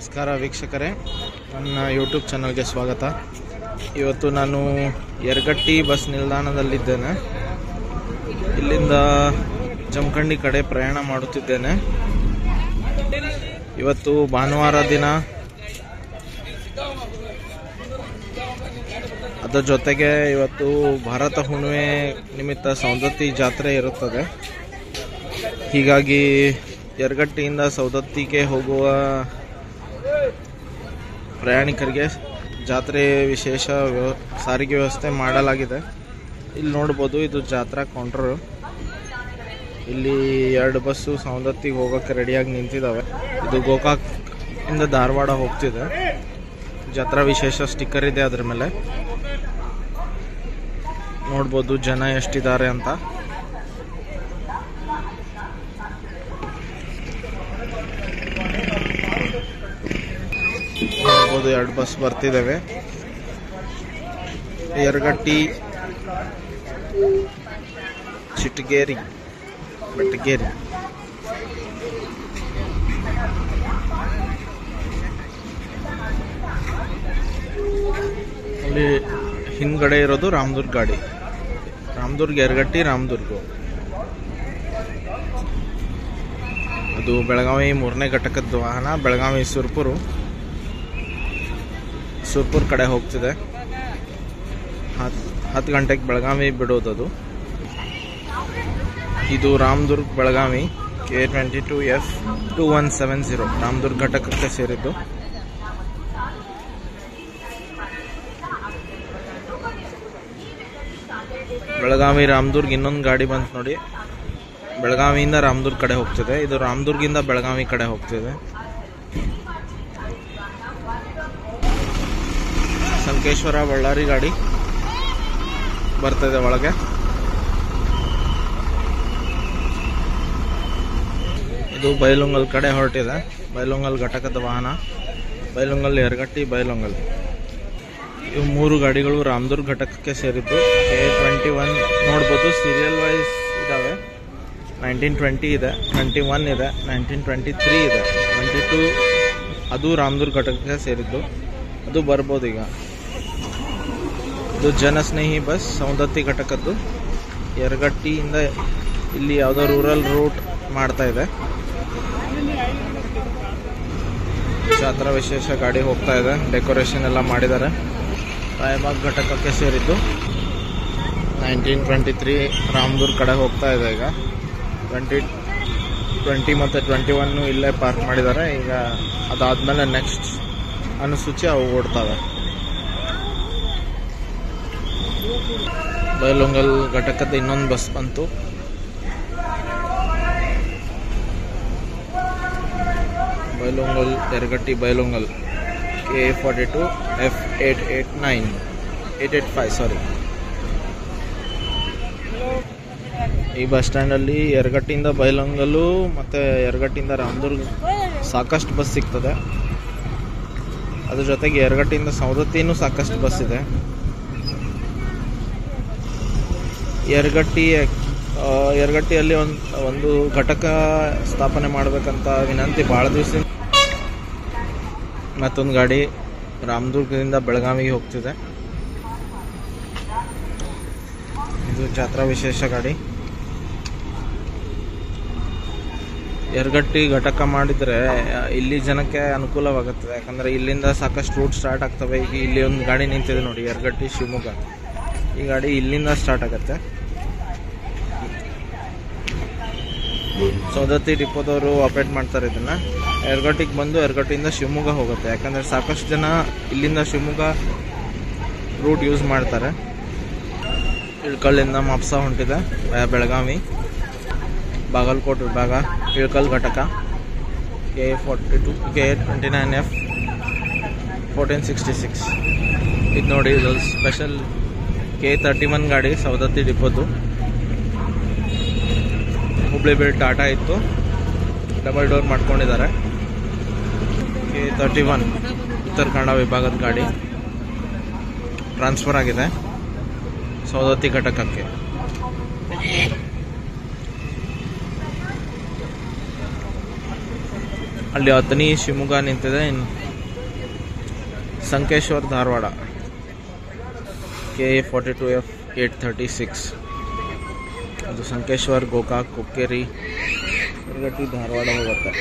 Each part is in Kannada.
ನಮಸ್ಕಾರ ವೀಕ್ಷಕರೇ, ನನ್ನ ಯೂಟ್ಯೂಬ್ ಚಾನಲ್ಗೆ ಸ್ವಾಗತ. ಇವತ್ತು ನಾನು ಯರಗಟ್ಟಿ ಬಸ್ ನಿಲ್ದಾಣದಲ್ಲಿದ್ದೇನೆ. ಇಲ್ಲಿಂದ ಜಮಖಂಡಿ ಕಡೆ ಪ್ರಯಾಣ ಮಾಡುತ್ತಿದ್ದೇನೆ. ಇವತ್ತು ಭಾನುವಾರ ದಿನ, ಅದರ ಜೊತೆಗೆ ಇವತ್ತು ಭಾರತ ಹುಣ್ಣಿಮೆ ನಿಮಿತ್ತ ಸೌದತ್ತಿ ಜಾತ್ರೆ ಇರುತ್ತದೆ. ಹೀಗಾಗಿ ಯರಗಟ್ಟಿಯಿಂದ ಸೌದತ್ತಿಗೆ ಹೋಗುವ ಪ್ರಯಾಣಿಕರಿಗೆ ಜಾತ್ರೆ ವಿಶೇಷ ಸಾರಿಗೆ ವ್ಯವಸ್ಥೆ ಮಾಡಲಾಗಿದೆ. ಇಲ್ಲಿ ನೋಡ್ಬೋದು, ಇದು ಜಾತ್ರಾ ಕೌಂಟರು. ಇಲ್ಲಿ 2 ಬಸ್ಸು ಸೌದತ್ತಿಗೆ ಹೋಗೋಕ್ಕೆ ರೆಡಿಯಾಗಿ ನಿಂತಿದ್ದಾವೆ. ಇದು ಗೋಕಾಕ್ ಇಂದ ಧಾರವಾಡ ಹೋಗ್ತಿದೆ. ಜಾತ್ರಾ ವಿಶೇಷ ಸ್ಟಿಕ್ಕರ್ ಇದೆ ಅದ್ರ ಮೇಲೆ. ನೋಡ್ಬೋದು ಜನ ಎಷ್ಟಿದ್ದಾರೆ ಅಂತ. ನೋಡ್ಬೋದು 2 ಬಸ್ ಬರ್ತಿದ್ದಾವೆ. ಯರಗಟ್ಟಿ, ಚಿಟ್ಟಗೇರಿ, ಬೆಟ್ಟಗೇರಿ. ಅಲ್ಲಿ ಹಿಂದ್ಗಡೆ ಇರೋದು ರಾಮದುರ್ಗ ಗಾಡಿ. ರಾಮದುರ್ಗ, ಯರಗಟ್ಟಿ, ರಾಮದುರ್ಗ. ಅದು ಬೆಳಗಾವಿ 3ನೇ ಘಟಕದ ವಾಹನ. ಬೆಳಗಾವಿ ಸುರ್ಪುರ್ ಕಡೆ ಹೋಗ್ತಿದೆ. 10 ಗಂಟೆಗೆ ಬೆಳಗಾವಿ ಬಿಡೋದದು. ಇದು ರಾಮದುರ್ಗ ಬೆಳಗಾವಿ K22F2170 ರಾಮದುರ್ಗ ಘಟಕಕ್ಕೆ ಸೇರಿದ್ದು. ಬೆಳಗಾವಿ ರಾಮದುರ್ಗ ಇನ್ನೊಂದು ಗಾಡಿ ಬಂತು ನೋಡಿ. ಬೆಳಗಾವಿಯಿಂದ ರಾಮದುರ್ಗ ಕಡೆ ಹೋಗ್ತಿದೆ. ಇದು ರಾಮದುರ್ಗಿಂದ ಬೆಳಗಾವಿ ಕಡೆ ಹೋಗ್ತಿದೆ. ಸಂಕೇಶ್ವರ ಬಳ್ಳಾರಿ ಗಾಡಿ ಬರ್ತದೆ ಒಳಗೆ. ಇದು ಬೈಲುಂಗಲ್ ಕಡೆ ಹೊರಟಿದೆ. ಬೈಲುಂಗಲ್ ಘಟಕದ ವಾಹನ. ಬೈಲುಂಗಲ್, ಯರಗಟ್ಟಿ, ಬೈಲುಂಗಲ್. ಇವು 3 ಗಾಡಿಗಳು ರಾಮದುರ್ಗ ಘಟಕಕ್ಕೆ ಸೇರಿದ್ದು. K21 ನೋಡ್ಬೋದು, ಸೀರಿಯಲ್ ವೈಸ್ ಇದಾವೆ. 1920 ಇದೆ, 21 ಇದೆ, 1923 ಇದೆ, 22 ಅದು ರಾಮದುರ್ಗ ಘಟಕಕ್ಕೆ ಸೇರಿದ್ದು. ಅದು ಬರ್ಬೋದು ಈಗ. ಇದು ಜನಸ್ನೇಹಿ ಬಸ್, ಸೌದತ್ತಿ ಘಟಕದ್ದು. ಯರಗಟ್ಟಿಯಿಂದ ಇಲ್ಲಿ ಯಾವುದೋ ರೂರಲ್ ರೂಟ್ ಮಾಡ್ತಾ ಇದೆ. ಜಾತ್ರಾ ವಿಶೇಷ ಗಾಡಿ ಹೋಗ್ತಾ ಇದೆ. ಡೆಕೋರೇಷನ್ ಎಲ್ಲ ಮಾಡಿದ್ದಾರೆ. ರಾಯಬಾಗ್ ಘಟಕಕ್ಕೆ ಸೇರಿದ್ದು. 1923 ರಾಮದುರ್ಗ ಕಡೆ ಹೋಗ್ತಾ ಇದೆ. ಈಗ 2020 ಮತ್ತು 21 ಇಲ್ಲೇ ಪಾರ್ಕ್ ಮಾಡಿದ್ದಾರೆ. ಈಗ ಅದಾದ್ಮೇಲೆ ನೆಕ್ಸ್ಟ್ ಅನುಸೂಚಿ ಅವು ಓಡ್ತವೆ. ಬೈಲುಂಗಲ್ ಘಟಕದ ಇನ್ನೊಂದು ಬಸ್ ಬಂತು. ಬೈಲುಂಗಲ್, ಯರಗಟ್ಟಿ, ಬೈಲುಂಗಲ್ K42F885 ಈ ಬಸ್ ಸ್ಟ್ಯಾಂಡಲ್ಲಿ ಯರಗಟ್ಟಿಯಿಂದ ಬೈಲುಂಗಲ್ಲು ಮತ್ತು ಯರಗಟ್ಟಿಯಿಂದ ರಾಮದುರ್ಗ ಸಾಕಷ್ಟು ಬಸ್ ಸಿಗ್ತದೆ. ಅದ್ರ ಜೊತೆಗೆ ಯರಗಟ್ಟಿಯಿಂದ ಸೌದತ್ತಿನೂ ಸಾಕಷ್ಟು ಬಸ್ ಇದೆ. ಯರಗಟ್ಟಿಯಲ್ಲಿ ಒಂದು ಘಟಕ ಸ್ಥಾಪನೆ ಮಾಡಬೇಕಂತ ವಿನಂತಿ ಭಾಳ ದಿವಸ. ಮತ್ತೊಂದು ಗಾಡಿ ರಾಮದುರ್ಗದಿಂದ ಬೆಳಗಾವಿಗೆ ಹೋಗ್ತಿದೆ. ಇದು ಜಾತ್ರಾ ವಿಶೇಷ ಗಾಡಿ. ಯರಗಟ್ಟಿ ಘಟಕ ಮಾಡಿದರೆ ಇಲ್ಲಿ ಜನಕ್ಕೆ ಅನುಕೂಲವಾಗುತ್ತದೆ. ಯಾಕಂದರೆ ಇಲ್ಲಿಂದ ಸಾಕಷ್ಟು ರೂಟ್ ಸ್ಟಾರ್ಟ್ ಆಗ್ತವೆ. ಈಗ ಇಲ್ಲಿ ಒಂದು ಗಾಡಿ ನಿಂತಿದೆ ನೋಡಿ, ಯರಗಟ್ಟಿ ಶಿವಮೊಗ್ಗ. ಈ ಗಾಡಿ ಇಲ್ಲಿಂದ ಸ್ಟಾರ್ಟ್ ಆಗುತ್ತೆ. ಸೌದತ್ತಿ ಡಿಪೋದವರು ಆಪರೇಟ್ ಮಾಡ್ತಾರೆ ಇದನ್ನು. ಯರಗಟ್ಟಿಗೆ ಬಂದು ಯರಗಟ್ಟಿಯಿಂದ ಶಿವಮೊಗ್ಗ ಹೋಗುತ್ತೆ. ಯಾಕಂದರೆ ಸಾಕಷ್ಟು ಜನ ಇಲ್ಲಿಂದ ಶಿವಮೊಗ್ಗ ರೂಟ್ ಯೂಸ್ ಮಾಡ್ತಾರೆ. ಇಳ್ಕಲ್ಲಿಂದ ಮಾಪ್ಸ ಹೊಂಟಿದೆ ಬೆಳಗಾವಿ. ಬಾಗಲಕೋಟೆ ವಿಭಾಗ, ಇಳ್ಕಲ್ ಘಟಕ K29F1466. ಇದು ನೋಡಿ, ಇದು ಸ್ಪೆಷಲ್ K31 ಗಾಡಿ ಸೌದತ್ತಿ ಡಿಪೋದು. ಹುಬ್ಳಿ ಬೆಲ್ಟ್ ಟಾಟಾ ಇತ್ತು, ಡಬಲ್ ಡೋರ್ ಮಾಡ್ಕೊಂಡಿದ್ದಾರೆ. K31 ಉತ್ತರ ಕನ್ನಡ ವಿಭಾಗದ ಗಾಡಿ ಟ್ರಾನ್ಸ್ಫರ್ ಆಗಿದೆ ಸೌದತ್ತಿ ಘಟಕಕ್ಕೆ. ಅಲ್ಲಿ ಅಥಣಿ ಶಿವಮೊಗ್ಗ ನಿಂತಿದೆ. ಇನ್ನು ಸಂಕೇಶ್ವರ್ ಧಾರವಾಡ KA42F 836 ಅದು ಸಂಕೇಶ್ವರ್, ಗೋಕಾಕ್, ಕೊಕ್ಕೇರಿ, ಯರಗಟ್ಟಿ, ಧಾರವಾಡ ಹೋಗುತ್ತೆ.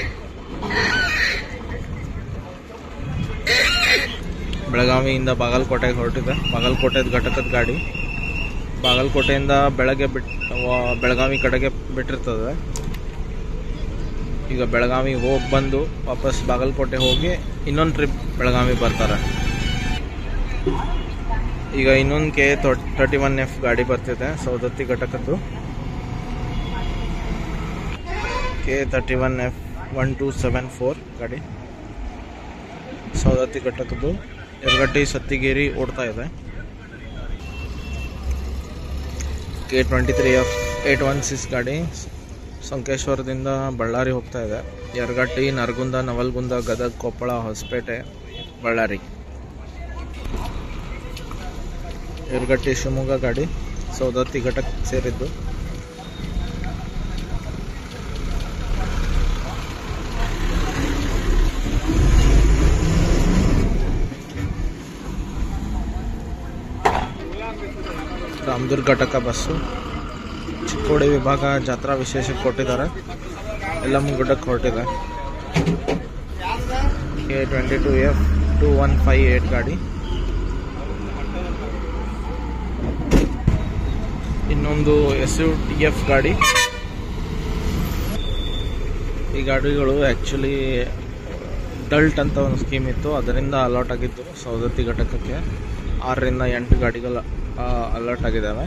ಬೆಳಗಾವಿಯಿಂದ ಬಾಗಲಕೋಟೆಗೆ ಹೊರಟಿದೆ. ಬಾಗಲಕೋಟೆದ ಘಟಕದ ಗಾಡಿ ಬಾಗಲಕೋಟೆಯಿಂದ ಬೆಳಗ್ಗೆ ಬೆಳಗಾವಿ ಕಡೆಗೆ ಬಿಟ್ಟಿರ್ತದೆ. ಈಗ ಬೆಳಗಾವಿ ಹೋಗಿ ಬಂದು ವಾಪಸ್ ಬಾಗಲಕೋಟೆ ಹೋಗಿ ಇನ್ನೊಂದು ಟ್ರಿಪ್ ಬೆಳಗಾವಿ ಬರ್ತಾರೆ. ಈಗ ಇನ್ನೊಂದು KA31F ಗಾಡಿ ಬರ್ತಿದೆ ಸೌದತ್ತಿ ಘಟಕದ್ದು. KA31F 1274 ಗಾಡಿ ಸೌದತ್ತಿ ಘಟಕದ್ದು ಯರಗಟ್ಟಿ ಸತ್ತಿಗೇರಿ ಓಡ್ತಾ ಇದೆ. KA23F 816 ಗಾಡಿ ಸಂಕೇಶ್ವರದಿಂದ ಬಳ್ಳಾರಿ ಹೋಗ್ತಾ ಇದೆ. ಯರಗಟ್ಟಿ, ನರಗುಂದ, ನವಲಗುಂದ, ಗದಗ, ಕೊಪ್ಪಳ, ಹೊಸಪೇಟೆ, ಬಳ್ಳಾರಿ. ಯರಗಟ್ಟಿ ಶಿವಮೊಗ್ಗ ಗಾಡಿ ಸೌದತ್ತಿ ಘಟಕಕ್ಕೆ ಸೇರಿದ್ದು. ರಾಮದುರ್ಗ ಘಟಕ ಬಸ್ಸು ಚಿಕ್ಕೋಡಿ ವಿಭಾಗ ಜಾತ್ರಾ ವಿಶೇಷಕ್ಕೆ ಕೊಟ್ಟಿದ್ದಾರೆ. ಯಲ್ಲಮ್ಮಗುಡ್ಡಕ್ಕೆ ಹೊರಟಿದೆ. KA22F 2158 ಗಾಡಿ. ಇನ್ನೊಂದು SUTF ಗಾಡಿ. ಈ ಗಾಡಿಗಳು ಆ್ಯಕ್ಚುಲಿ ಡಲ್ಟ್ ಅಂತ ಒಂದು ಸ್ಕೀಮ್ ಇತ್ತು, ಅದರಿಂದ ಅಲಾಟ್ ಆಗಿದ್ದು ಸೌದತ್ತಿ ಘಟಕಕ್ಕೆ 6 ರಿಂದ 8 ಗಾಡಿಗಳು ಅಲಾಟ್ ಆಗಿದ್ದಾವೆ.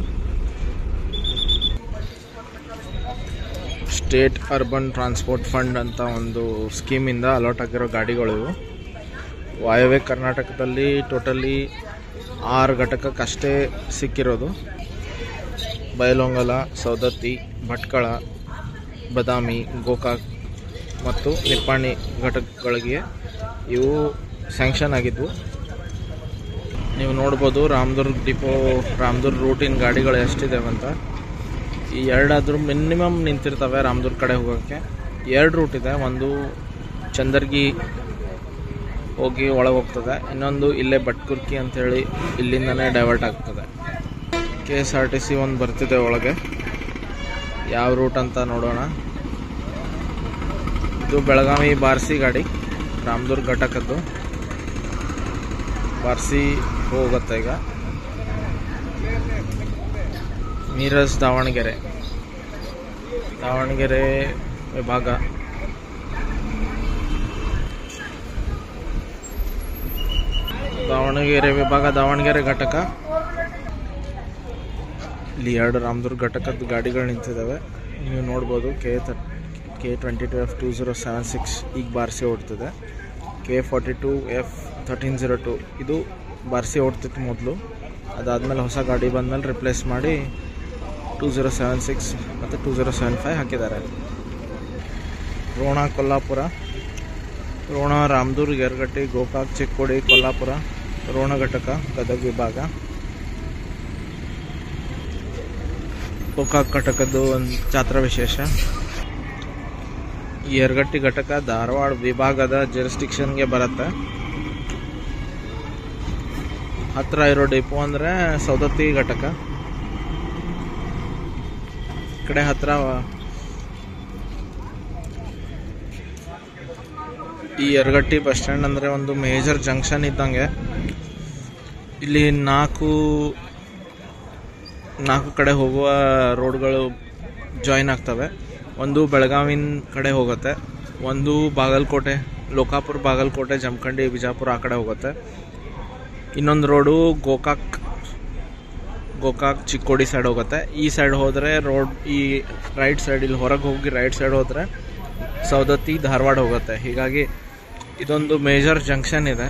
ಸ್ಟೇಟ್ ಅರ್ಬನ್ ಟ್ರಾನ್ಸ್ಪೋರ್ಟ್ ಫಂಡ್ ಅಂತ ಒಂದು ಸ್ಕೀಮಿಂದ ಅಲಾಟ್ ಆಗಿರೋ ಗಾಡಿಗಳು ಇವು. ವಾಯವ್ಯ ಕರ್ನಾಟಕದಲ್ಲಿ ಟೋಟಲಿ 6 ಘಟಕಕ್ಕಷ್ಟೇ ಸಿಕ್ಕಿರೋದು. ಬೈಲಹೊಂಗಲ, ಸೌದತ್ತಿ, ಭಟ್ಕಳ, ಬದಾಮಿ, ಗೋಕಾಕ್ ಮತ್ತು ನಿಪ್ಪಾಣಿ ಘಟಕಗಳಿಗೆ ಇವು ಸ್ಯಾಂಕ್ಷನ್ ಆಗಿದ್ವು. ನೀವು ನೋಡ್ಬೋದು ರಾಮದುರ್ಗ ಡಿಪೋ, ರಾಮದುರ್ಗ ರೂಟಿನ ಗಾಡಿಗಳು ಎಷ್ಟಿದ್ದಾವೆ ಅಂತ. ಈ 2 ಮಿನಿಮಮ್ ನಿಂತಿರ್ತವೆ ರಾಮದುರ್ಗ ಕಡೆ ಹೋಗೋಕ್ಕೆ. 2 ರೂಟ್ ಇದೆ. ಒಂದು ಚಂದರ್ಗಿ ಹೋಗಿ ಒಳಗೆ ಹೋಗ್ತದೆ, ಇನ್ನೊಂದು ಇಲ್ಲೇ ಬಟ್ಕುರ್ಕಿ ಅಂಥೇಳಿ ಇಲ್ಲಿಂದನೇ ಡೈವರ್ಟ್ ಆಗ್ತದೆ. KSRTC ಒಂದು ಬರ್ತಿದೆ ಒಳಗೆ. ಯಾವ ರೂಟ್ ಅಂತ ನೋಡೋಣ. ಇದು ಬೆಳಗಾವಿ ಬಾರ್ಸಿ ಗಾಡಿ, ರಾಮದುರ್ಗ ಘಟಕದ್ದು. ಬಾರ್ಸಿ ಹೋಗುತ್ತೆ ಈಗ. ಮೀರಜ್ ದಾವಣಗೆರೆ ವಿಭಾಗ. ದಾವಣಗೆರೆ ಘಟಕ. ಇಲ್ಲಿ 2 ರಾಮದುರ್ಗ ಘಟಕದ ಗಾಡಿಗಳು ನಿಂತಿದ್ದಾವೆ. ನೀವು ನೋಡ್ಬೋದು. KA22F 2076 ಈಗ ಬಾರ್ಸಿ ಓಡ್ತಿದೆ. KA42F 1302 ಇದು ಬಾರ್ಸಿ ಓಡ್ತಿತ್ತು ಮೊದಲು. ಅದಾದಮೇಲೆ ಹೊಸ ಗಾಡಿ ಬಂದಮೇಲೆ ರಿಪ್ಲೇಸ್ ಮಾಡಿ 2076 ಮತ್ತು 2075 ಹಾಕಿದ್ದಾರೆ. ರೋಣ ಕೊಲ್ಲಾಪುರ, ರೋಣ ರಾಮದುರ್ಗ, ಯರಗಟ್ಟಿ, ಗೋಕಾಕ್, ಚಿಕ್ಕೋಡಿ, ಕೊಲ್ಲಾಪುರ, ರೋಣ ಘಟಕ ಗದಗ ವಿಭಾಗ. ಗೋಕಾಕ್ ಘಟಕದ್ದು ಒಂದು ಜಾತ್ರಾ ವಿಶೇಷ. ಈ ಯರಗಟ್ಟಿ ಘಟಕ ಧಾರವಾಡ ವಿಭಾಗದ ಜುರಿಸ್ಡಿಕ್ಷನ್ಗೆ ಬರುತ್ತೆ. ಹತ್ತಿರ ಇರೋ ಡಿಪೋ ಅಂದರೆ ಸೌದತ್ತಿ ಘಟಕ. ಈ ಕಡೆ ಹತ್ತಿರ ಈ ಯರಗಟ್ಟಿ ಬಸ್ ಸ್ಟ್ಯಾಂಡ್ ಅಂದರೆ ಒಂದು ಮೇಜರ್ ಜಂಕ್ಷನ್ ಇದ್ದಂಗೆ. ಇಲ್ಲಿ ನಾಲ್ಕು ಕಡೆ ಹೋಗುವ ರೋಡ್ಗಳು ಜಾಯಿನ್ ಆಗ್ತವೆ. ಒಂದು ಬೆಳಗಾವಿನ ಕಡೆ ಹೋಗುತ್ತೆ, ಒಂದು ಬಾಗಲಕೋಟೆ, ಲೋಕಾಪುರ, ಬಾಗಲಕೋಟೆ, ಜಮಖಂಡಿ, ಬಿಜಾಪುರ ಆ ಕಡೆ ಹೋಗುತ್ತೆ. ಇನ್ನೊಂದು ರೋಡು ಗೋಕಾಕ್ ಚಿಕ್ಕೋಡಿ ಸೈಡ್ ಹೋಗುತ್ತೆ. ಈ ಸೈಡ್ ಹೋದರೆ ರೋಡ್ ಈ ರೈಟ್ ಸೈಡ್, ಇಲ್ಲಿ ಹೊರಗೆ ಹೋಗಿ ರೈಟ್ ಸೈಡ್ ಹೋದರೆ ಸೌದತ್ತಿ ಧಾರವಾಡ ಹೋಗುತ್ತೆ. ಹೀಗಾಗಿ ಇದೊಂದು ಮೇಜರ್ ಜಂಕ್ಷನ್ ಇದೆ.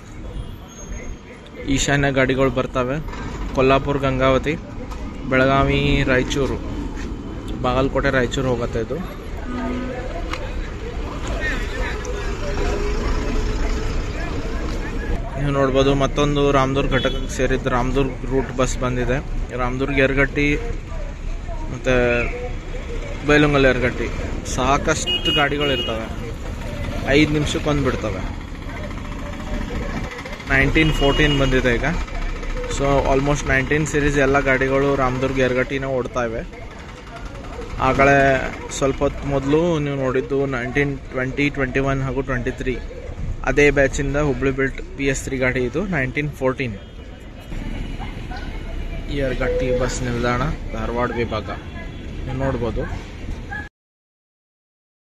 ಈಶಾನ್ಯ ಗಾಡಿಗಳು ಬರ್ತವೆ. ಕೊಲ್ಲಾಪುರ ಗಂಗಾವತಿ, ಬೆಳಗಾವಿ ರಾಯಚೂರು, ಬಾಗಲಕೋಟೆ ರಾಯಚೂರು ಹೋಗುತ್ತೆ ಇದು. ನೀವು ನೋಡ್ಬೋದು. ಮತ್ತೊಂದು ರಾಮದುರ್ಗ ಘಟಕಕ್ಕೆ ಸೇರಿದ್ದು ರಾಮದುರ್ಗ ರೂಟ್ ಬಸ್ ಬಂದಿದೆ. ರಾಮದುರ್ಗ ಯರಗಟ್ಟಿ ಮತ್ತು ಬೈಲಹೊಂಗಲ ಯರಗಟ್ಟಿ ಸಾಕಷ್ಟು ಗಾಡಿಗಳು ಇರ್ತವೆ. 5 ನಿಮಿಷಕ್ಕೊಂದು ಬಿಡ್ತವೆ. 1914 ಬಂದಿದೆ ಈಗ. ಸೊ ಆಲ್ಮೋಸ್ಟ್ 19 ಸೀರೀಸ್ ಎಲ್ಲ ಗಾಡಿಗಳು ರಾಮದುರ್ಗ ಯರಗಟ್ಟಿನ ಓಡ್ತಾ ಇವೆ. ಆ ಕಡೆ ಸ್ವಲ್ಪ ಹೊತ್ತು ಮೊದಲು ನೀವು ನೋಡಿದ್ದು 1920, 21 ಹಾಗೂ 23 ಅದೇ ಬ್ಯಾಚಿಂದ ಹುಬ್ಳಿ ಬಿಲ್ಟ್ PS3 ಗಾಡಿ. ಇದು 1914. ಯರಗಟ್ಟಿ ಬಸ್ ನಿಲ್ದಾಣ, ಧಾರವಾಡ ವಿಭಾಗ ನೀವು ನೋಡ್ಬೋದು.